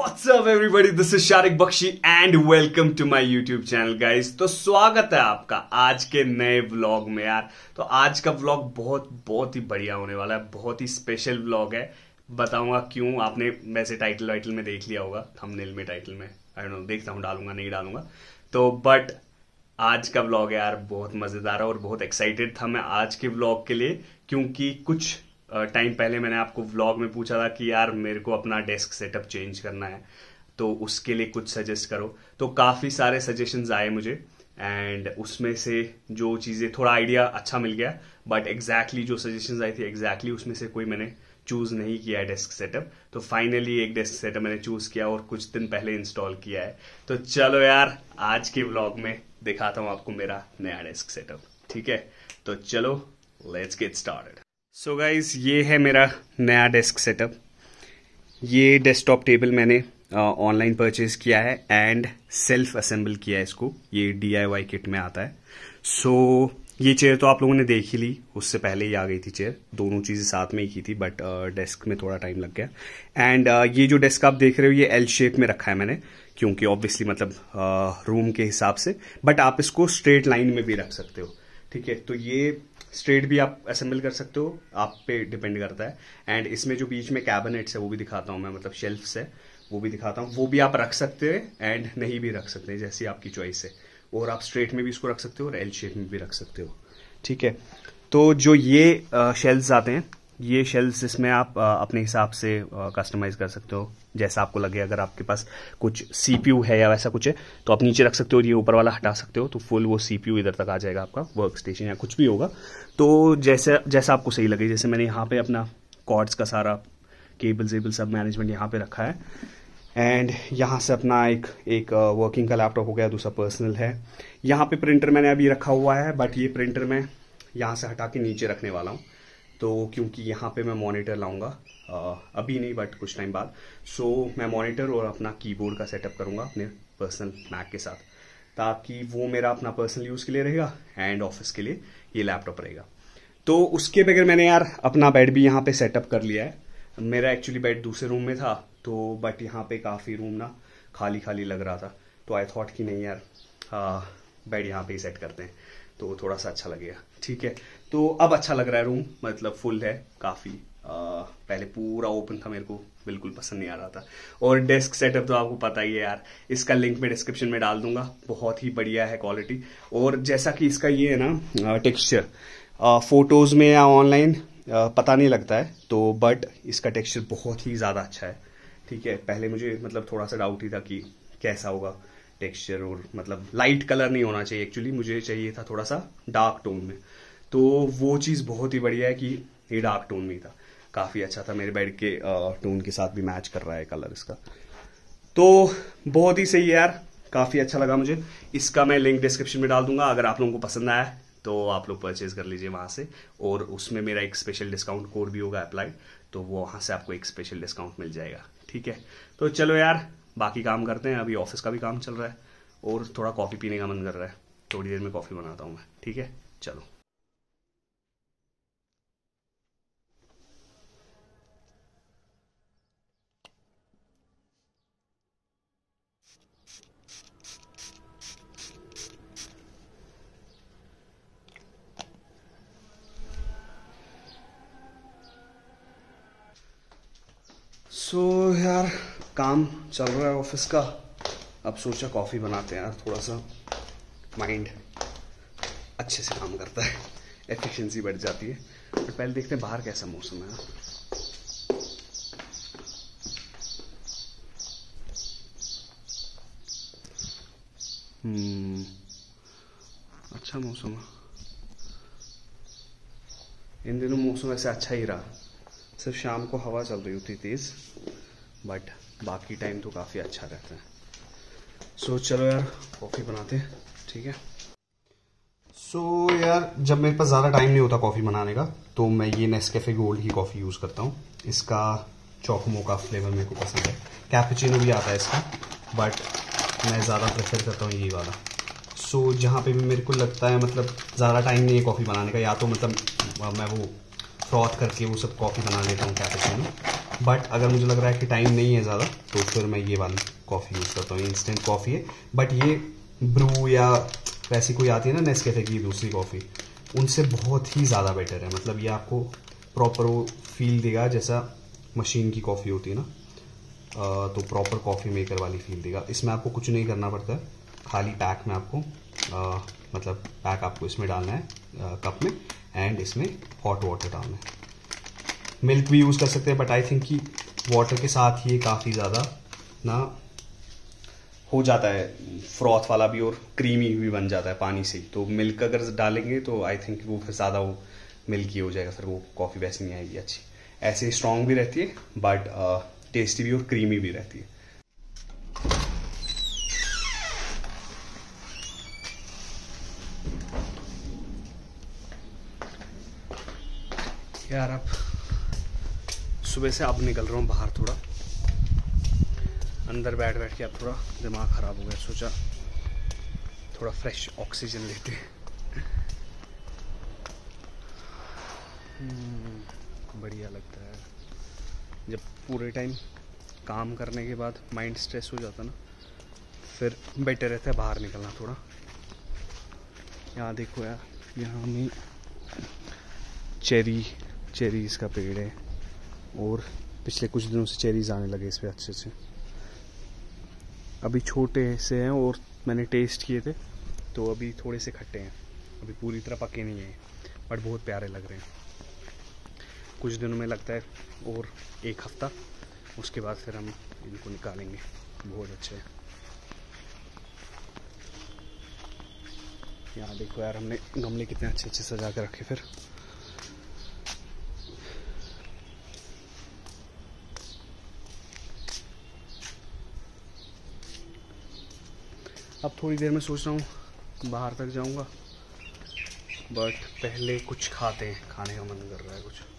What's up everybody, this is Shariq Bakshi and welcome to my YouTube channel guys। तो स्वागत है आपका आज के नए व्लॉग में यार। तो आज का व्लॉग बहुत ही बढ़िया होने वाला है, बहुत ही स्पेशल व्लॉग है। बताऊंगा क्यों, आपने वैसे टाइटल में देख लिया होगा, थंबनेल में, टाइटल में, आई डोंट नो, देखता हूँ डालूंगा नहीं डालूंगा तो। बट आज का व्लॉग है यार बहुत मजेदार है और बहुत एक्साइटेड था मैं आज के व्लॉग के लिए, क्योंकि कुछ टाइम पहले मैंने आपको व्लॉग में पूछा था कि यार मेरे को अपना डेस्क सेटअप चेंज करना है, तो उसके लिए कुछ सजेस्ट करो। तो काफ़ी सारे सजेशंस आए मुझे एंड उसमें से जो चीज़ें थोड़ा आइडिया अच्छा मिल गया, बट एग्जैक्टली जो सजेशंस आई थी एग्जैक्टली उसमें से कोई मैंने चूज़ नहीं किया है डेस्क सेटअप। तो फाइनली एक डेस्क सेटअप मैंने चूज़ किया और कुछ दिन पहले इंस्टॉल किया है। तो चलो यार आज के व्लॉग में दिखाता हूँ आपको मेरा नया डेस्क सेटअप, ठीक है। तो चलो let's get started. So guys ये है मेरा नया डेस्क सेटअप। ये डेस्कटॉप टेबल मैंने ऑनलाइन परचेज किया है एंड सेल्फ असेंबल किया है इसको, ये DIY किट में आता है। सो ये चेयर तो आप लोगों ने देख ही ली, उससे पहले ही आ गई थी चेयर, दोनों चीज़ें साथ में ही की थी, बट डेस्क में थोड़ा टाइम लग गया। एंड ये जो डेस्क आप देख रहे हो ये L शेप में रखा है मैंने, क्योंकि ऑब्वियसली मतलब रूम के हिसाब से, बट आप इसको स्ट्रेट लाइन में भी रख सकते हो, ठीक है। तो ये स्ट्रेट भी आप असेंबल कर सकते हो, आप पे डिपेंड करता है। एंड इसमें जो बीच में कैबिनेट्स है वो भी दिखाता हूँ मैं, मतलब शेल्फ्स है वो भी दिखाता हूँ, वो भी आप रख सकते हैं एंड नहीं भी रख सकते हैं, जैसी आपकी चॉइस है। और आप स्ट्रेट में भी इसको रख सकते हो और L शेप में भी रख सकते हो, ठीक है। तो जो ये शेल्फ्स आते हैं, ये शेल्फ्स इसमें आप अपने हिसाब से कस्टमाइज कर सकते हो जैसा आपको लगे। अगर आपके पास कुछ CPU है या वैसा कुछ है तो आप नीचे रख सकते हो, ये ऊपर वाला हटा सकते हो, तो फुल वो CPU इधर तक आ जाएगा, आपका वर्क स्टेशन या कुछ भी होगा। तो जैसा आपको सही लगे, जैसे मैंने यहाँ पे अपना कॉर्ड्स का सारा केबल सब मैनेजमेंट यहाँ पे रखा है। एंड यहाँ से अपना एक वर्किंग का लैपटॉप हो गया, दूसरा पर्सनल है। यहाँ पे प्रिंटर मैंने अभी रखा हुआ है, बट ये प्रिंटर मैं यहाँ से हटा के नीचे रखने वाला हूँ, तो क्योंकि यहाँ पे मैं मॉनिटर लाऊंगा, अभी नहीं बट कुछ टाइम बाद। सो मैं मॉनिटर और अपना कीबोर्ड का सेटअप करूँगा अपने पर्सनल मैक के साथ, ताकि वो मेरा अपना पर्सनल यूज़ के लिए रहेगा एंड ऑफिस के लिए ये लैपटॉप रहेगा। तो उसके बगैर मैंने यार अपना बेड भी यहाँ पे सेटअप कर लिया है। मेरा एक्चुअली बेड दूसरे रूम में था, तो बट यहाँ पे काफ़ी रूम ना खाली लग रहा था, तो आई थॉट कि नहीं यार बेड यहाँ पे ही सेट करते हैं तो थोड़ा सा अच्छा लगेगा, ठीक है। तो अब अच्छा लग रहा है रूम, मतलब फुल है काफ़ी। पहले पूरा ओपन था, मेरे को बिल्कुल पसंद नहीं आ रहा था। और डेस्क सेटअप तो आपको पता ही है यार, इसका लिंक मैं डिस्क्रिप्शन में डाल दूंगा, बहुत ही बढ़िया है क्वालिटी। और जैसा कि इसका ये है ना टेक्सचर, फोटोज़ में या ऑनलाइन पता नहीं लगता है, तो बट इसका टेक्सचर बहुत ही ज़्यादा अच्छा है, ठीक है। पहले मुझे मतलब थोड़ा सा डाउट ही था कि कैसा होगा टेक्सचर, और मतलब लाइट कलर नहीं होना चाहिए, एक्चुअली मुझे चाहिए था थोड़ा सा डार्क टोन में। तो वो चीज़ बहुत ही बढ़िया है कि ये डार्क टोन में था, काफ़ी अच्छा था, मेरे बेड के टोन के साथ भी मैच कर रहा है कलर इसका। तो बहुत ही सही है यार, काफ़ी अच्छा लगा मुझे। इसका मैं लिंक डिस्क्रिप्शन में डाल दूंगा, अगर आप लोगों को पसंद आया तो आप लोग परचेज कर लीजिए वहाँ से। और उसमें मेरा एक स्पेशल डिस्काउंट कोड भी होगा अप्लाइड, तो वो वहाँ से आपको एक स्पेशल डिस्काउंट मिल जाएगा, ठीक है। तो चलो यार बाकी काम करते हैं, अभी ऑफिस का भी काम चल रहा है और थोड़ा कॉफ़ी पीने का मन कर रहा है, थोड़ी देर में कॉफ़ी बनाता हूँ मैं, ठीक है। चलो यार काम चल रहा है ऑफिस का, अब सोचा कॉफ़ी बनाते हैं यार, थोड़ा सा माइंड अच्छे से काम करता है, एफिशिएंसी बढ़ जाती है। बट पहले देखते हैं बाहर कैसा मौसम है। अच्छा मौसम है, इन दिनों मौसम वैसे अच्छा ही रहा, सिर्फ शाम को हवा चल रही होती तेज़, बट बाकी टाइम तो काफ़ी अच्छा रहता है। सो चलो यार कॉफ़ी बनाते हैं, ठीक है। सो यार जब मेरे पास ज़्यादा टाइम नहीं होता कॉफ़ी बनाने का, तो मैं ये नेस्कैफे गोल्ड की कॉफ़ी यूज़ करता हूँ। इसका चॉको का फ्लेवर मेरे को पसंद है, कैपुचिनो भी आता है इसका, बट मैं ज़्यादा प्रेफर करता हूँ ये वाला। सो जहाँ पे भी मेरे को लगता है मतलब ज़्यादा टाइम नहीं है कॉफ़ी बनाने का, या तो मतलब मैं वो फ्रॉथ करके वो सब कॉफ़ी बना लेता हूँ कैपुचिनो, बट अगर मुझे लग रहा है कि टाइम नहीं है ज़्यादा तो फिर मैं ये वाली कॉफ़ी यूज़ करता हूँ। इंस्टेंट कॉफ़ी है, बट ये ब्रू या वैसी कोई आती है ना नेस्कैफे की दूसरी कॉफ़ी, उनसे बहुत ही ज़्यादा बेटर है। मतलब ये आपको प्रॉपर वो फील देगा जैसा मशीन की कॉफ़ी होती है ना, तो प्रॉपर कॉफ़ी मेकर वाली फील देगा। इसमें आपको कुछ नहीं करना पड़ता है, खाली पैक में आपको मतलब पैक आपको इसमें डालना है कप में, एंड इसमें हॉट वाटर डालना है। मिल्क भी यूज़ कर सकते हैं, बट आई थिंक कि वाटर के साथ ये काफ़ी ज़्यादा ना हो जाता है, फ्रॉथ वाला भी और क्रीमी भी बन जाता है पानी से। तो मिल्क अगर डालेंगे तो आई थिंक वो फिर ज़्यादा वो मिल्की हो जाएगा, फिर वो कॉफ़ी वैसी नहीं आएगी अच्छी। ऐसे स्ट्रॉन्ग भी रहती है बट टेस्टी भी और क्रीमी भी रहती है। यार अब सुबह से अब निकल रहा हूँ बाहर, थोड़ा अंदर बैठ बैठ के अब थोड़ा दिमाग ख़राब हो गया, सोचा थोड़ा फ्रेश ऑक्सीजन लेते हैं। बढ़िया लगता है जब पूरे टाइम काम करने के बाद माइंड स्ट्रेस हो जाता ना, फिर बेटर रहता है बाहर निकलना थोड़ा। यहाँ देखो यार, यहाँ में चेरीज़ का पेड़ है और पिछले कुछ दिनों से चेरीज़ आने लगे इस पर अच्छे से। अभी छोटे से हैं और मैंने टेस्ट किए थे तो अभी थोड़े से खट्टे हैं, अभी पूरी तरह पके नहीं हैं, बट बहुत प्यारे लग रहे हैं। कुछ दिनों में लगता है और एक हफ्ता, उसके बाद फिर हम इनको निकालेंगे। बहुत अच्छे हैं। यहाँ देखो यार, हमने गमले कितने अच्छे अच्छे सजा के रखे। फिर अब थोड़ी देर में सोच रहा हूँ बाहर तक जाऊँगा, बट पहले कुछ खाते हैं, खाने का मन कर रहा है कुछ।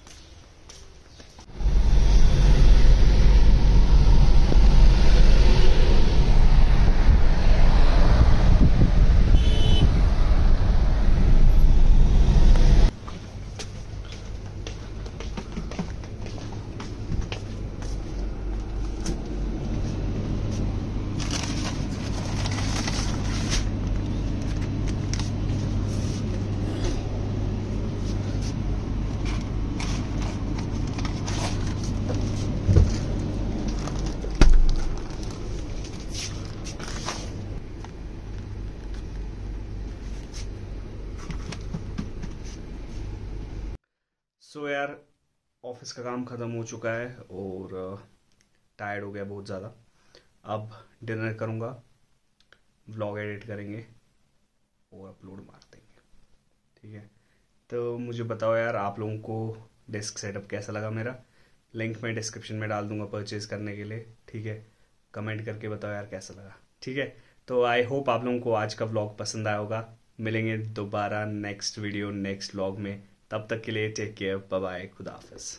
सो यार, ऑफिस का काम ख़त्म हो चुका है और टायर्ड हो गया बहुत ज़्यादा। अब डिनर करूँगा, व्लॉग एडिट करेंगे और अपलोड मार देंगे। ठीक है, तो मुझे बताओ यार, आप लोगों को डेस्क सेटअप कैसा लगा मेरा। लिंक मैं डिस्क्रिप्शन में डाल दूंगा परचेज़ करने के लिए। ठीक है, कमेंट करके बताओ यार कैसा लगा। ठीक है, तो आई होप आप लोगों को आज का व्लॉग पसंद आया होगा। मिलेंगे दोबारा नेक्स्ट वीडियो नेक्स्ट व्लॉग में, तब तक के लिए टेक केयर, बाय बाय, खुदा हाफिज़।